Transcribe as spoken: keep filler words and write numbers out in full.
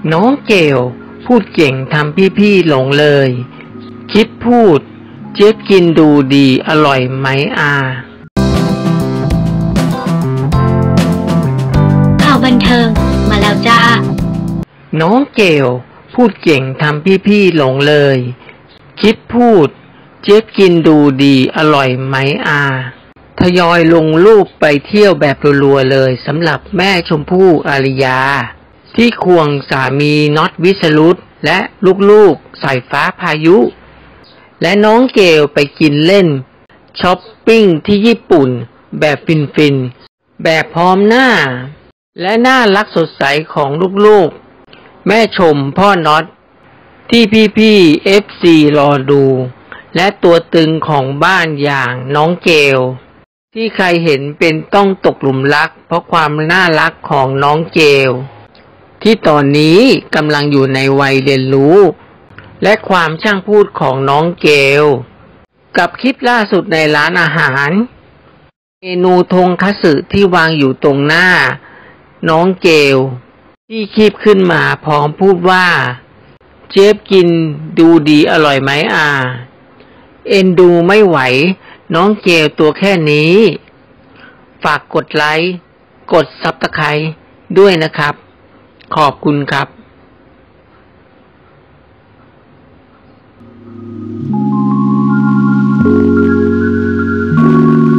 น้องเกลพูดเก่งทำพี่ๆหลงเลยคิดพูดเจี๊ยบกินดูดีอร่อยไหมอาข่าวบันเทิงมาแล้วจ้าน้องเกลพูดเก่งทำพี่ๆหลงเลยคิดพูดเจี๊ยบกินดูดีอร่อยไหมอาทยอยลงรูปไปเที่ยวแบบรัวๆเลยสำหรับแม่ชมพู่อาริยาที่ควงสามีน็อตวิสรุตและลูกๆสายฟ้าพายุและน้องเกลไปกินเล่นช้อปปิ้งที่ญี่ปุ่นแบบฟินๆแบบพร้อมหน้าและน่ารักสดใสของลูกๆแม่ชมพ่อน็อตที่พี่ๆ เอฟ ซี รอดูและตัวตึงของบ้านอย่างน้องเกลที่ใครเห็นเป็นต้องตกหลุมรักเพราะความน่ารักของน้องเกลที่ตอนนี้กำลังอยู่ในวัยเรียนรู้และความช่างพูดของน้องเกลกับคลิปล่าสุดในร้านอาหารเมนูทงคัตสึที่วางอยู่ตรงหน้าน้องเกลที่คีบขึ้นมาพร้อมพูดว่าเจี๊ยบกินดูดีอร่อยไหมอาเอ็นดูไม่ไหวน้องเกลตัวแค่นี้ฝากกดไลค์กดซับสไครบ์ด้วยนะครับขอบคุณครับ